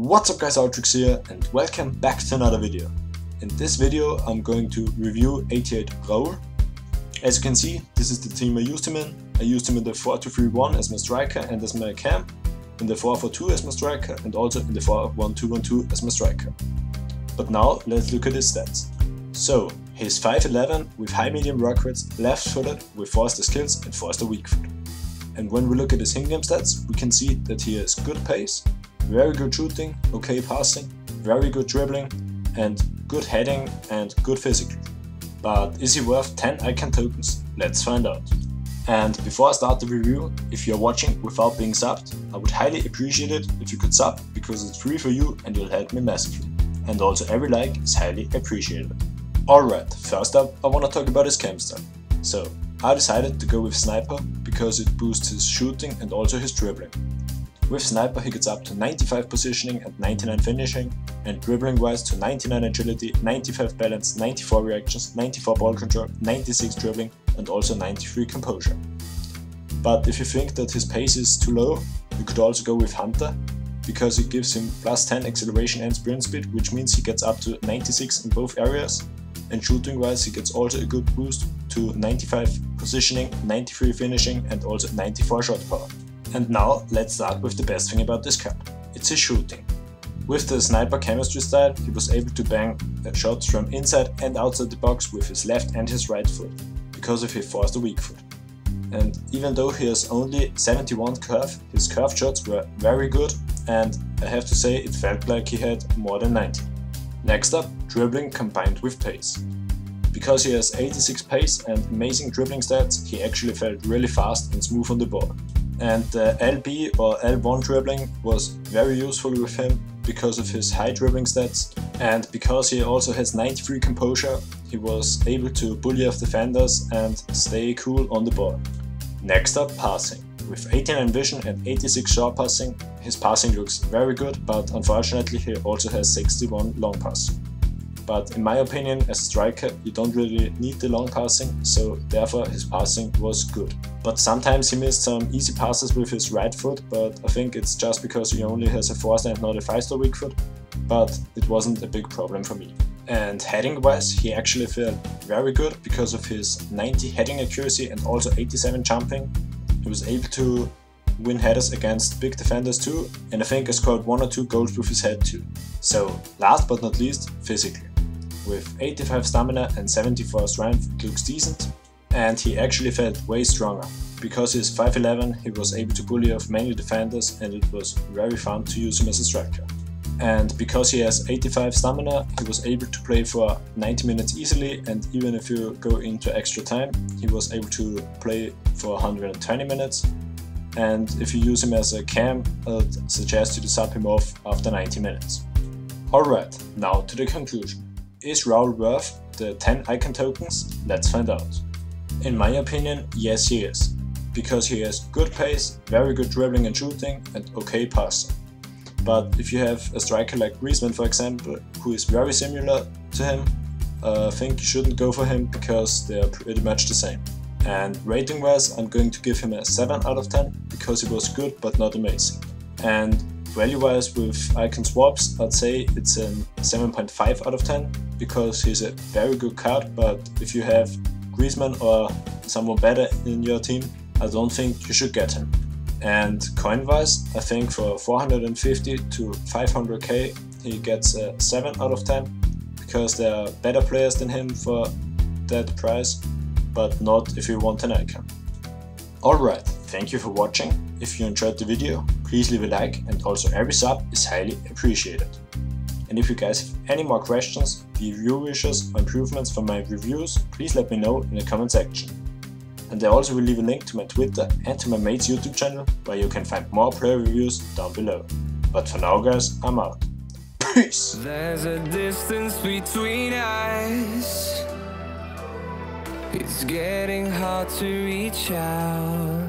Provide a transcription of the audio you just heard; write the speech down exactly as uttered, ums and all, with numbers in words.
What's up guys, Outrix here and welcome back to another video. In this video I'm going to review eighty-eight Raul. As you can see, this is the team I used him in. I used him in the four two three one as my striker and as my cam, in the four four two as my striker and also in the four one two one two as my striker. But now let's look at his stats. So, he's five eleven with high medium work rates, left footed with four star skills and four star weak foot. And when we look at his in-game stats, we can see that he has good pace, very good shooting, okay passing, very good dribbling, and good heading and good physical. But is he worth ten icon tokens? Let's find out. And before I start the review, if you're watching without being subbed, I would highly appreciate it if you could sub, because it's free for you and you'll help me massively. And also every like is highly appreciated. Alright, first up I want to talk about his cam style. So, I decided to go with Sniper because it boosts his shooting and also his dribbling. With Sniper he gets up to ninety-five positioning and ninety-nine finishing, and dribbling wise to ninety-nine agility, ninety-five balance, ninety-four reactions, ninety-four ball control, ninety-six dribbling and also ninety-three composure. But if you think that his pace is too low, you could also go with Hunter, because it gives him plus ten acceleration and sprint speed, which means he gets up to ninety-six in both areas, and shooting wise he gets also a good boost to ninety-five positioning, ninety-three finishing and also ninety-four shot power. And now let's start with the best thing about this card. It's his shooting. With the Sniper chemistry style he was able to bang shots from inside and outside the box with his left and his right foot, because of his four star weak foot. And even though he has only seventy-one curve, his curved shots were very good, and I have to say it felt like he had more than ninety. Next up, dribbling combined with pace. Because he has eighty-six pace and amazing dribbling stats, he actually felt really fast and smooth on the ball. And the L B or L one dribbling was very useful with him because of his high dribbling stats, and because he also has ninety-three composure, he was able to bully off defenders and stay cool on the ball. Next up, passing. With eighty-nine vision and eighty-six short passing, his passing looks very good, but unfortunately he also has sixty-one long passing. But in my opinion, as a striker, you don't really need the long passing, so therefore his passing was good. But sometimes he missed some easy passes with his right foot, but I think it's just because he only has a four star and not a five star weak foot, but it wasn't a big problem for me. And heading wise, he actually felt very good because of his ninety heading accuracy and also eighty-seven jumping. He was able to win headers against big defenders too, and I think I scored one or two goals with his head too. So last but not least, physically. With eighty-five stamina and seventy-four strength it looks decent, and he actually felt way stronger. Because he's five eleven he was able to bully off many defenders and it was very fun to use him as a striker. And because he has eighty-five stamina he was able to play for ninety minutes easily, and even if you go into extra time he was able to play for one hundred twenty minutes. And if you use him as a cam, I'd suggest you to sub him off after ninety minutes. Alright, now to the conclusion. Is Raul worth the ten icon tokens? Let's find out. In my opinion, yes he is. Because he has good pace, very good dribbling and shooting, and okay passing. But if you have a striker like Griezmann for example, who is very similar to him, uh, I think you shouldn't go for him because they are pretty much the same. And rating wise I'm going to give him a seven out of ten, because he was good but not amazing. And value wise with icon swaps I'd say it's a seven point five out of ten, because he's a very good card, but if you have Griezmann or someone better in your team, I don't think you should get him. And coin wise, I think for four hundred fifty to five hundred K he gets a seven out of ten, because there are better players than him for that price, but not if you want an icon. Alright, thank you for watching. If you enjoyed the video, please leave a like, and also every sub is highly appreciated. And if you guys have any more questions, review wishes or improvements for my reviews, please let me know in the comment section. And I also will leave a link to my Twitter and to my mate's YouTube channel, where you can find more player reviews down below. But for now guys, I'm out. Peace! There's a distance between us. It's getting hard to reach out.